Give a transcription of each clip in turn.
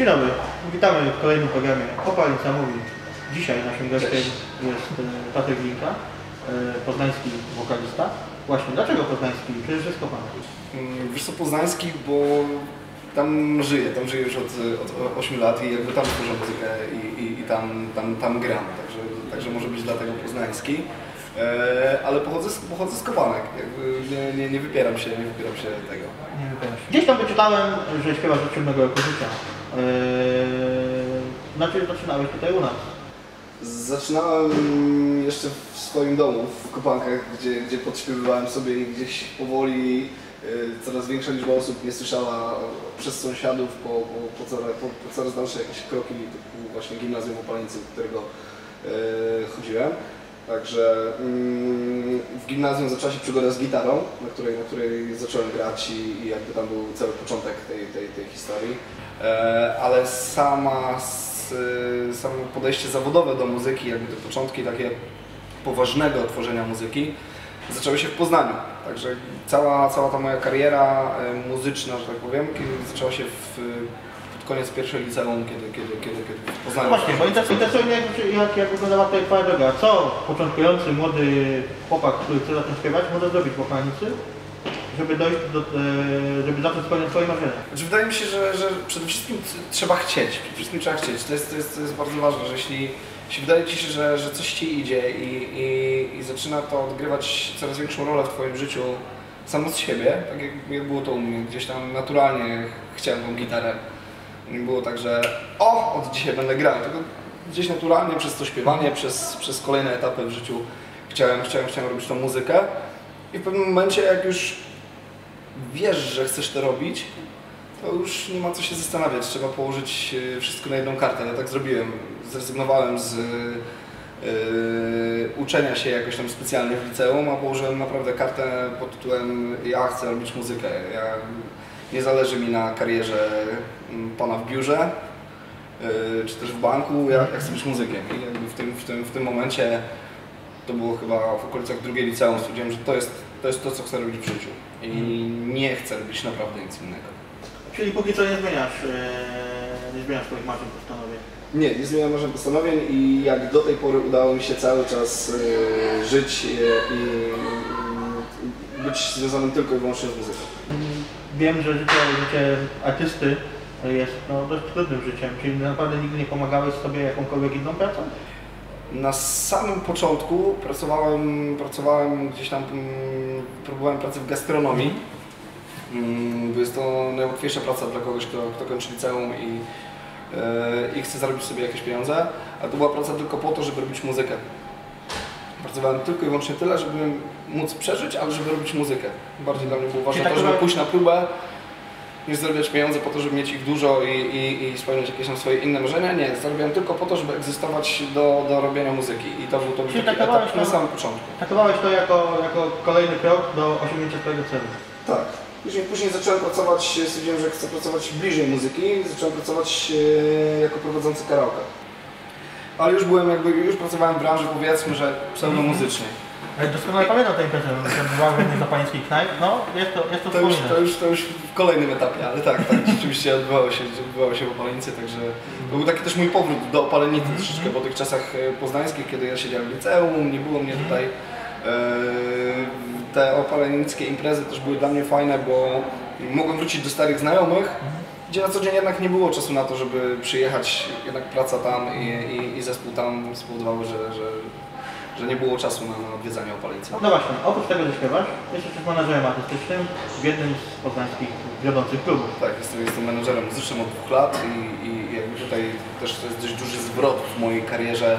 Dzień dobry, witamy w kolejnym programie Opalnica Mówi. Dzisiaj naszym gościem jest Patryk Glinka, poznański wokalista. Właśnie, dlaczego poznański? Przecież jest Kopan. Wiesz co, poznański, bo tam żyję już od 8 lat i jakby tam tworzę muzykę i tam gram, także może być dlatego poznański. Ale pochodzę z Kopanek, jakby nie wypieram się tego. Nie wypieram się. Gdzieś tam wyczytałem, że śpiewasz od 7 roku życia. Znaczy zaczynałeś tutaj u nas? Zaczynałem jeszcze w swoim domu, w Kopankach, gdzie podśpiewywałem sobie i gdzieś powoli coraz większa liczba osób mnie słyszała przez sąsiadów po coraz dalsze jakieś kroki typu właśnie gimnazjum w Opalnicy, do którego chodziłem. Także w gimnazjum zaczęła się przygoda z gitarą, na której zacząłem grać i jakby tam był cały początek tej historii. Ale samo podejście zawodowe do muzyki, jakby te początki takie poważnego tworzenia muzyki zaczęły się w Poznaniu. Także cała ta moja kariera muzyczna, że tak powiem, zaczęła się pod koniec pierwszej liceum, kiedy w Poznaniu. No właśnie, bo interesuje mnie, jak wyglądała tutaj Twoja droga. Co początkujący młody chłopak, który chce zacząć śpiewać, może zrobić w Opalnicy, żeby dojść żeby zacząć spełniać swoje marzenia? Znaczy, wydaje mi się, że przede wszystkim trzeba chcieć. To jest bardzo ważne, że jeśli wydaje Ci się, że coś Ci idzie i zaczyna to odgrywać coraz większą rolę w Twoim życiu samo z siebie, tak jak było to u mnie, gdzieś tam naturalnie chciałem tą gitarę. Nie było tak, że od dzisiaj będę grał, tylko gdzieś naturalnie przez to śpiewanie, przez kolejne etapy w życiu chciałem robić tą muzykę i w pewnym momencie, jak już wiesz, że chcesz to robić, to już nie ma co się zastanawiać, trzeba położyć wszystko na jedną kartę. Ja tak zrobiłem, zrezygnowałem z uczenia się jakoś tam specjalnie w liceum, a położyłem naprawdę kartę pod tytułem ja chcę robić muzykę. Nie zależy mi na karierze pana w biurze, czy też w banku, ja chcę być muzykiem. I jakby w tym momencie, to było chyba w okolicach drugiej liceum, stwierdziłem, że to jest to, co chcę robić w życiu. I nie chcę robić naprawdę nic innego. Czyli póki co nie zmieniasz swoich marzeń, postanowień? Nie zmieniam marzeń, postanowień i jak do tej pory udało mi się cały czas żyć i być związanym tylko i wyłącznie z muzyką. Wiem, że życie artysty jest dość trudnym życiem, czyli naprawdę nigdy nie pomagałeś sobie jakąkolwiek inną pracą? Na samym początku pracowałem gdzieś tam, próbowałem pracy w gastronomii. Bo jest to najłatwiejsza praca dla kogoś, kto kończy liceum i chce zarobić sobie jakieś pieniądze, a to była praca tylko po to, żeby robić muzykę. Pracowałem tylko i wyłącznie tyle, żeby móc przeżyć, ale żeby robić muzykę. Bardziej dla mnie było ważne to, żeby pójść na próbę, niż zarabiać pieniądze po to, żeby mieć ich dużo i spełniać jakieś tam swoje inne marzenia. Nie, zarabiałem tylko po to, żeby egzystować do robienia muzyki i to był taki etap na samym początku. Traktowałeś to jako kolejny krok do osiągnięcia twojego celu? Tak. Później zacząłem pracować, stwierdziłem, że chcę pracować bliżej muzyki, zacząłem pracować jako prowadzący karaoke. Ale już pracowałem w branży, powiedzmy, że pseudomuzycznej. Doskonale pamiętam tę imprezę, że była w jednej z opalnickich knajp. No, jest to to już w kolejnym etapie, ale tak, rzeczywiście odbywało się w Opalnicy, także to był taki też mój powrót do Opalenicy troszeczkę po tych czasach poznańskich, kiedy ja siedziałem w liceum, nie było mnie tutaj. Te opalenickie imprezy też były dla mnie fajne, bo mogłem wrócić do starych znajomych, gdzie na co dzień jednak nie było czasu na to, żeby przyjechać, jednak praca tam i zespół tam spowodowały, że nie było czasu na odwiedzanie Opalnicy. No właśnie, oprócz tego, że śpiewasz, jesteś też menadżerem artystycznym w jednym z poznańskich wiodących klubów. Tak, jestem menadżerem muzycznym od 2 lat i jakby tutaj też to jest dość duży zwrot w mojej karierze,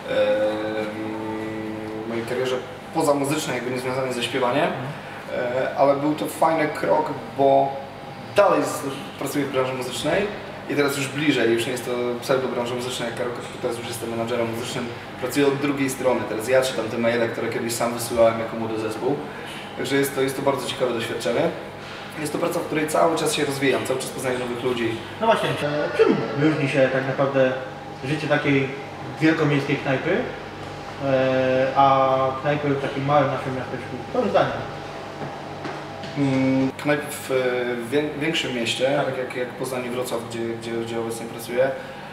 pozamuzycznej, jakby nie związany ze śpiewaniem, ale był to fajny krok, bo dalej pracuję w branży muzycznej i teraz już bliżej, już nie jest to pseudo branża muzyczna jak karaoke, tylko teraz już jestem menadżerem muzycznym, pracuję od drugiej strony, teraz ja czytam te maile, które kiedyś sam wysyłałem jako młody zespół, także jest to bardzo ciekawe doświadczenie. Jest to praca, w której cały czas się rozwijam, cały czas poznaję nowych ludzi. No właśnie, czym różni się tak naprawdę życie takiej wielkomiejskiej knajpy a knajpy w takim małym naszym miasteczku? To zdanie. Knajp w większym mieście, tak jak Poznań i Wrocław, gdzie obecnie pracuję,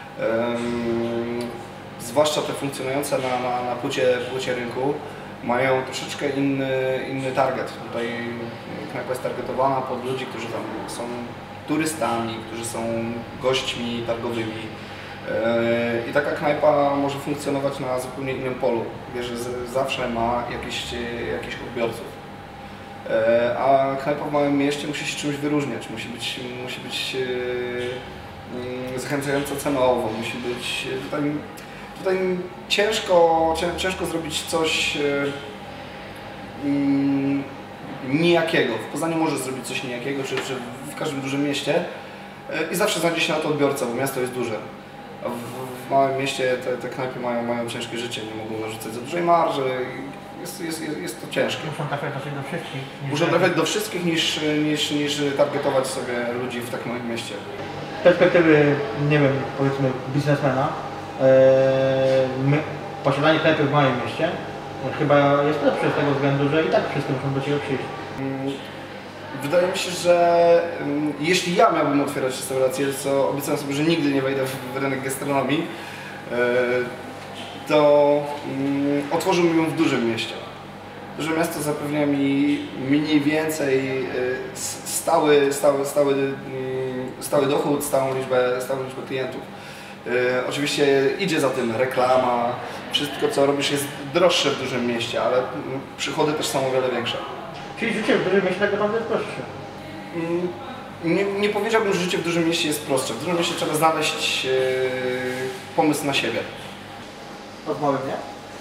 zwłaszcza te funkcjonujące na płycie rynku, mają troszeczkę inny target. Tutaj knajpa jest targetowana pod ludzi, którzy tam są turystami, którzy są gośćmi targowymi. I taka knajpa może funkcjonować na zupełnie innym polu. Wie, że zawsze ma jakichś odbiorców. A knajpa w małym mieście musi się czymś wyróżniać, musi być zachęcająca cenowo, musi być tutaj ciężko zrobić coś nijakiego. W Poznaniu możesz zrobić coś nijakiego, czy w każdym dużym mieście i zawsze znajdzie się na to odbiorca, bo miasto jest duże. A w małym mieście te knajpy mają ciężkie życie, nie mogą narzucać za dużej marży. Jest to ciężkie. Muszą trafiać do wszystkich. Muszą trafiać do wszystkich niż targetować sobie ludzi w takim małym mieście. Z perspektywy, nie wiem, powiedzmy biznesmena, posiadanie knajpy w małym mieście chyba jest lepsze z tego względu, że i tak wszyscy muszą do Ciebie przyjść. Wydaje mi się, że jeśli ja miałbym otwierać restaurację, co obiecałem sobie, że nigdy nie wejdę w rynek gastronomii, to otworzyłbym ją w dużym mieście. Duże miasto zapewnia mi mniej więcej stały dochód, stałą liczbę klientów. Oczywiście idzie za tym reklama, wszystko co robisz jest droższe w dużym mieście, ale przychody też są o wiele większe. Czyli życie w dużym mieście tak naprawdę jest prostsze? Nie powiedziałbym, że życie w dużym mieście jest prostsze. W dużym mieście trzeba znaleźć pomysł na siebie. A w małym nie?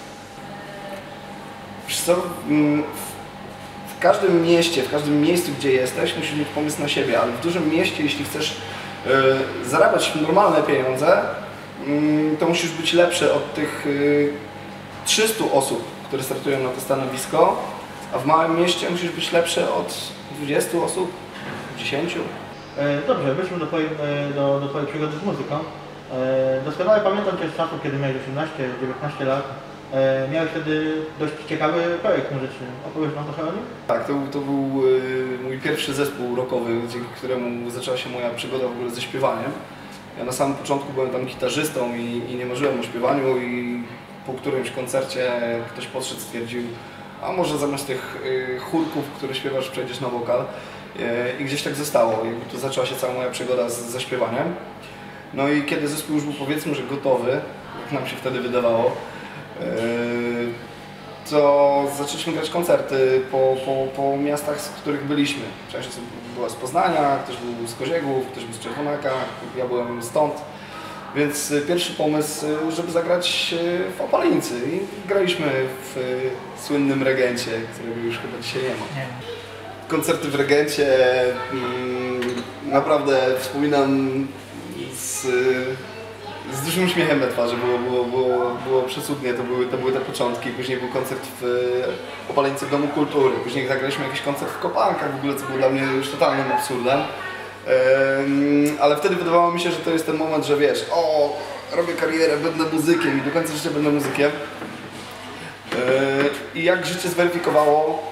Wiesz co, w każdym mieście, w każdym miejscu, gdzie jesteś, musisz mieć pomysł na siebie, ale w dużym mieście, jeśli chcesz zarabiać normalne pieniądze, to musisz być lepszy od tych 300 osób, które startują na to stanowisko, a w małym mieście musisz być lepszy od 20 osób, 10. Dobrze, wróćmy do Twojej przygody z muzyką. Doskonale pamiętam Cię z czasów, kiedy miałeś 18-19 lat. Miałeś wtedy dość ciekawy projekt muzyczny. Opowiesz nam trochę o nim? Tak, to był mój pierwszy zespół rockowy, dzięki któremu zaczęła się moja przygoda w ogóle ze śpiewaniem. Ja na samym początku byłem tam gitarzystą i nie marzyłem o śpiewaniu i po którymś koncercie ktoś podszedł, stwierdził, a może zamiast tych chórków, które śpiewasz, przejdziesz na wokal. I gdzieś tak zostało. Jakby tu zaczęła się cała moja przygoda ze śpiewaniem. No i kiedy zespół już był, powiedzmy, że gotowy, jak nam się wtedy wydawało, to zaczęliśmy grać koncerty po miastach, z których byliśmy. Część osób była z Poznania, ktoś był z Koziegów, ktoś był z Czerwonaka, ja byłem stąd. Więc pierwszy pomysł, żeby zagrać w Opaleńcy i graliśmy w słynnym Regencie, którego już chyba dzisiaj nie ma. Nie. Koncerty w Regencie naprawdę wspominam z dużym uśmiechem na twarzy, było przecudnie, to były te początki. Później był koncert w Opaleńcy w Domu Kultury, później zagraliśmy jakiś koncert w Kopankach, w ogóle co było dla mnie już totalnym absurdem. Ale wtedy wydawało mi się, że to jest ten moment, że wiesz, o, robię karierę, będę muzykiem i do końca życia będę muzykiem. I jak życie zweryfikowało,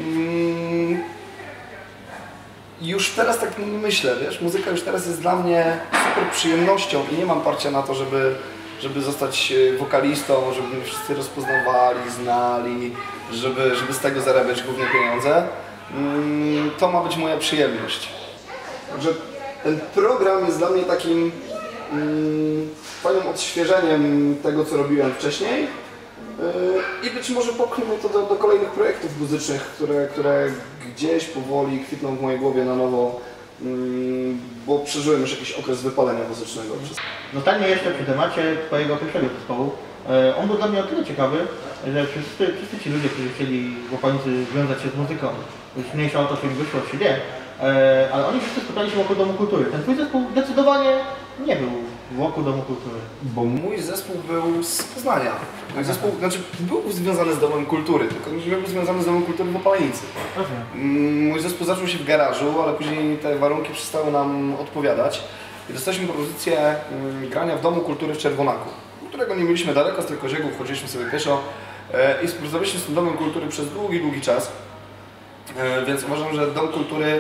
już teraz tak myślę, wiesz, muzyka już teraz jest dla mnie super przyjemnością i nie mam parcia na to, żeby zostać wokalistą, żeby mnie wszyscy rozpoznawali, znali, żeby z tego zarabiać główne pieniądze. To ma być moja przyjemność. Także ten program jest dla mnie takim fajnym odświeżeniem tego, co robiłem wcześniej i być może popchnie mnie to do kolejnych projektów muzycznych, które gdzieś powoli kwitną w mojej głowie na nowo, bo przeżyłem już jakiś okres wypalenia muzycznego. Zostańmy jeszcze przy temacie Twojego pierwszego zespołu. On był dla mnie o tyle ciekawy, że wszyscy ci ludzie, którzy chcieli w Opaleńcy związać się z muzyką, już mniejsza o to, czy im wyszło, czy nie, ale oni wszyscy spotkali się wokół Domu Kultury. Ten Twój zespół zdecydowanie nie był wokół Domu Kultury. Bo mój zespół był z Poznania. Mój zespół, znaczy był związany z Domem Kultury, tylko nie był związany z Domem Kultury w Opaleńcy. Mój zespół zaczął się w garażu, ale później te warunki przestały nam odpowiadać i dostaliśmy propozycję grania w Domu Kultury w Czerwonaku, którego nie mieliśmy daleko, z tych Koziegów, chodziliśmy sobie pieszo i współpracowaliśmy z tym Domem Kultury przez długi czas. Więc uważam, że Dom Kultury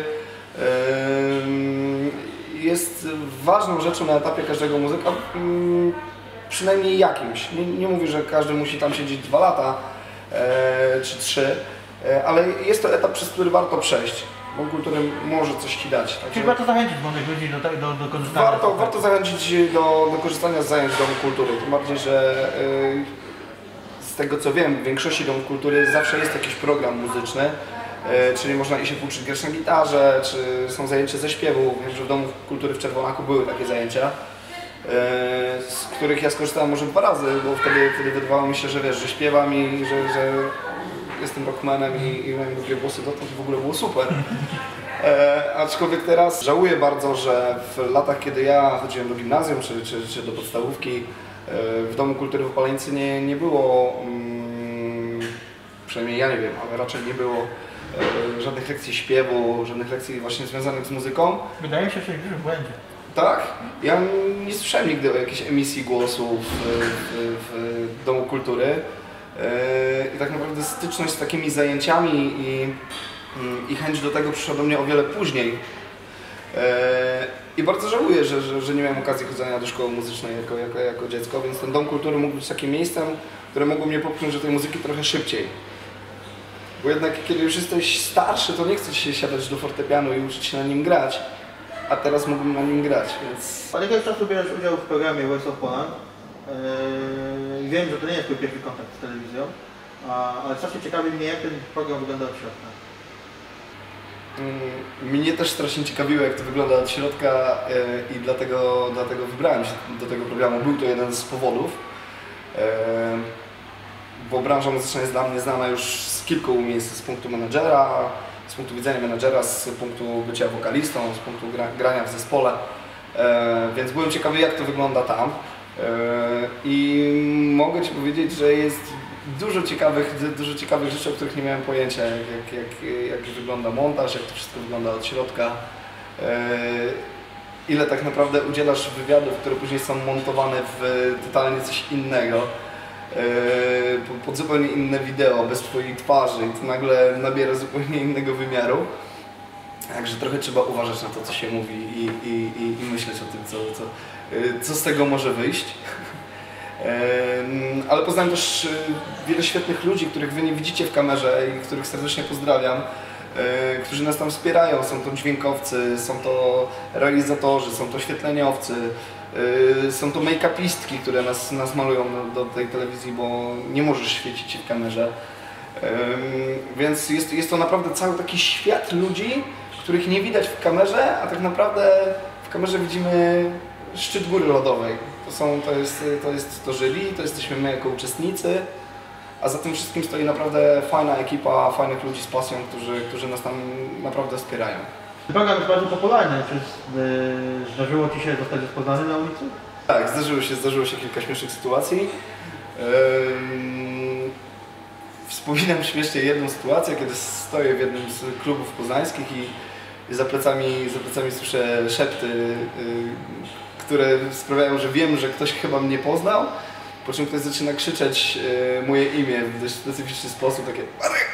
jest ważną rzeczą na etapie każdego muzyka, przynajmniej jakimś. Nie mówię, że każdy musi tam siedzieć 2 lata czy 3, ale jest to etap, przez który warto przejść. Dom Kultury może coś Ci dać. Także Czyli warto zachęcić młodych ludzi do korzystania. warto zachęcić do korzystania z zajęć Domu Kultury. Tym bardziej, że z tego co wiem, w większości Domów Kultury zawsze jest jakiś program muzyczny. Czyli można i się uczyć grać na gitarze, czy są zajęcia ze śpiewu. Wiem, że w Domu Kultury w Czerwonaku były takie zajęcia, z których ja skorzystałem może 2 razy, bo wtedy wydawało mi się, że wiesz, że śpiewam i że jestem rockmanem i mam długie głosy, to w ogóle było super. Aczkolwiek teraz żałuję bardzo, że w latach, kiedy ja chodziłem do gimnazjum czy do podstawówki, w Domu Kultury w Opaleńcy nie było, przynajmniej ja nie wiem, ale raczej nie było żadnych lekcji śpiewu, żadnych lekcji właśnie związanych z muzyką. Wydaje mi się, że w błędzie. Tak? Ja nie słyszałem nigdy o jakiejś emisji głosu w Domu Kultury. I tak naprawdę styczność z takimi zajęciami i chęć do tego przyszła do mnie o wiele później. I bardzo żałuję, że nie miałem okazji chodzenia do szkoły muzycznej jako dziecko, więc ten Dom Kultury mógł być takim miejscem, które mogło mnie popchnąć do tej muzyki trochę szybciej. Bo jednak kiedy już jesteś starszy, to nie chce Ci się siadać do fortepianu i uczyć się na nim grać. A teraz mógłbym na nim grać, więc... Od jakiegoś czasu bierzesz udział w programie Voice of Poland. Wiem, że to nie jest twój pierwszy kontakt z telewizją, ale strasznie ciekawi mnie, jak ten program wygląda od środka. Mnie też strasznie ciekawiło, jak to wygląda od środka i dlatego wybrałem się do tego programu. Był to jeden z powodów, bo branża muzyczna jest dla mnie znana już z kilku miejsc, z punktu menadżera, z punktu widzenia menadżera, z punktu bycia wokalistą, z punktu grania w zespole, więc byłem ciekawy, jak to wygląda tam. I mogę Ci powiedzieć, że jest dużo ciekawych rzeczy, o których nie miałem pojęcia, jak wygląda montaż, jak to wszystko wygląda od środka, ile tak naprawdę udzielasz wywiadów, które później są montowane w totalnie coś innego, pod zupełnie inne wideo, bez Twojej twarzy i to nagle nabiera zupełnie innego wymiaru. Także trochę trzeba uważać na to, co się mówi i myśleć o tym, co z tego może wyjść. Ale poznałem też wiele świetnych ludzi, których Wy nie widzicie w kamerze i których serdecznie pozdrawiam, którzy nas tam wspierają. Są to dźwiękowcy, są to realizatorzy, są to świetleniowcy, są to make-upistki, które nas malują do tej telewizji, bo nie możesz świecić się w kamerze. Więc jest to naprawdę cały taki świat ludzi, których nie widać w kamerze, a tak naprawdę w kamerze widzimy szczyt góry lodowej. To jest to jury, to jesteśmy my jako uczestnicy, a za tym wszystkim stoi naprawdę fajna ekipa, fajnych ludzi z pasją, którzy nas tam naprawdę wspierają. Program jest bardzo popularny. Czy zdarzyło Ci się zostać rozpoznany na ulicy? Tak, zdarzyło się kilka śmiesznych sytuacji. Wspominam śmiesznie jedną sytuację, kiedy stoję w jednym z klubów poznańskich i za plecami słyszę szepty, które sprawiają, że wiem, że ktoś chyba mnie poznał, po czym ktoś zaczyna krzyczeć moje imię w dość specyficzny sposób, takie Marek!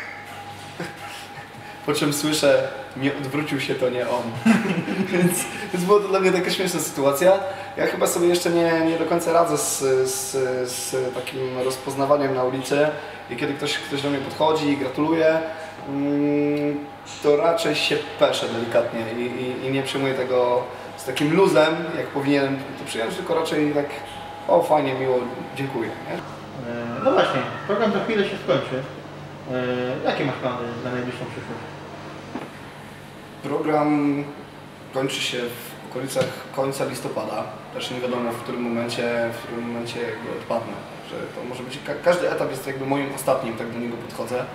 Po czym słyszę, nie odwrócił się, to nie on. więc była to dla mnie taka śmieszna sytuacja. Ja chyba sobie jeszcze nie do końca radzę z takim rozpoznawaniem na ulicy i kiedy ktoś do mnie podchodzi i gratuluje, to raczej się peszę delikatnie i nie przyjmuję tego z takim luzem, jak powinienem to przyjąć, tylko raczej tak o fajnie, miło, dziękuję. Nie? No właśnie, program za chwilę się skończy. Jakie masz plany na najbliższą przyszłość? Program kończy się w okolicach końca listopada. Też nie wiadomo w którym momencie jakby odpadnę. Że to może być, każdy etap jest jakby moim ostatnim, tak do niego podchodzę.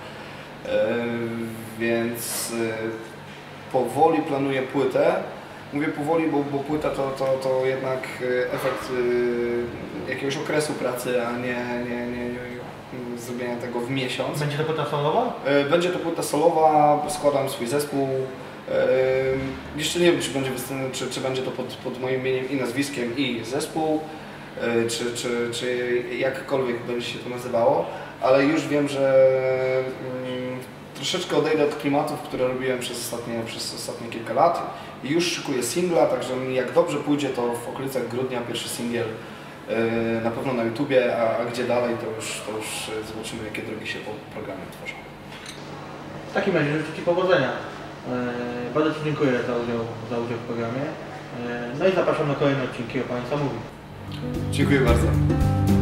Więc powoli planuję płytę. Mówię powoli, bo płyta to jednak efekt jakiegoś okresu pracy, a nie zrobienia tego w miesiąc. Będzie to płyta solowa? Będzie to płyta solowa, składam swój zespół. Jeszcze nie wiem, czy będzie to pod moim imieniem i nazwiskiem i zespół, czy jakkolwiek będzie się to nazywało, ale już wiem, że troszeczkę odejdę od klimatów, które robiłem przez ostatnie kilka lat i już szykuję singla, także jak dobrze pójdzie, to w okolicach grudnia pierwszy singiel na pewno na YouTubie, a gdzie dalej, to już zobaczymy, jakie drogi się po programie tworzą. W takim razie życzę Ci powodzenia. Bardzo Ci dziękuję za udział w programie. No i zapraszam na kolejne odcinki o Pani Co Mówi. Dziękuję bardzo.